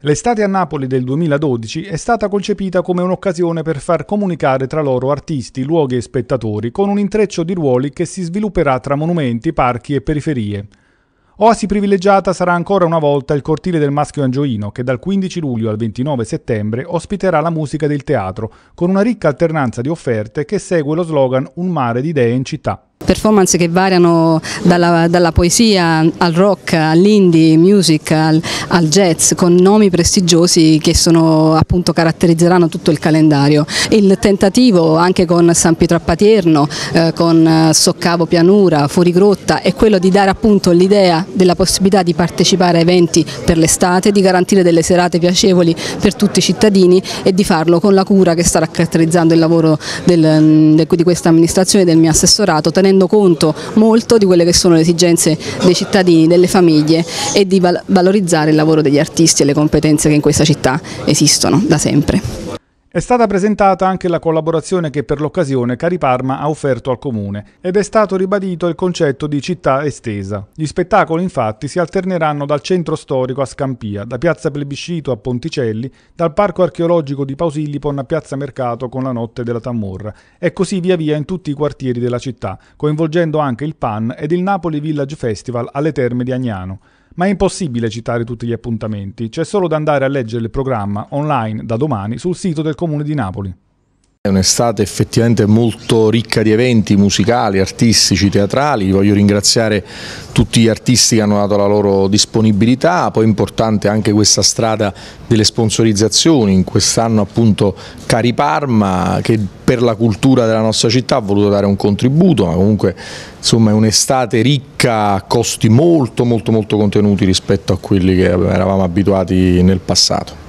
L'estate a Napoli del 2012 è stata concepita come un'occasione per far comunicare tra loro artisti, luoghi e spettatori con un intreccio di ruoli che si svilupperà tra monumenti, parchi e periferie. Oasi privilegiata sarà ancora una volta il cortile del Maschio Angioino, che dal 15 luglio al 29 settembre ospiterà la musica del teatro, con una ricca alternanza di offerte che segue lo slogan "Un mare di idee in città". Performance che variano dalla poesia al rock, all'indie, music, al jazz, con nomi prestigiosi che appunto caratterizzeranno tutto il calendario. Il tentativo anche con San Pietro a Patierno, con Soccavo Pianura, Fuorigrotta, è quello di dare appunto l'idea della possibilità di partecipare a eventi per l'estate, di garantire delle serate piacevoli per tutti i cittadini e di farlo con la cura che sta caratterizzando il lavoro di questa amministrazione e del mio assessorato, tenendo conto molto di quelle che sono le esigenze dei cittadini, delle famiglie e di valorizzare il lavoro degli artisti e le competenze che in questa città esistono da sempre. È stata presentata anche la collaborazione che per l'occasione Cariparma ha offerto al Comune ed è stato ribadito il concetto di città estesa. Gli spettacoli infatti si alterneranno dal centro storico a Scampia, da Piazza Plebiscito a Ponticelli, dal Parco Archeologico di Pausillipon a Piazza Mercato con la Notte della Tamorra e così via via in tutti i quartieri della città, coinvolgendo anche il PAN ed il Napoli Village Festival alle Terme di Agnano. Ma è impossibile citare tutti gli appuntamenti, c'è solo da andare a leggere il programma online da domani sul sito del Comune di Napoli. È un'estate effettivamente molto ricca di eventi musicali, artistici, teatrali. Voglio ringraziare tutti gli artisti che hanno dato la loro disponibilità, poi è importante anche questa strada delle sponsorizzazioni, in quest'anno appunto Cariparma che per la cultura della nostra città ha voluto dare un contributo, ma comunque insomma è un'estate ricca a costi molto contenuti rispetto a quelli che eravamo abituati nel passato.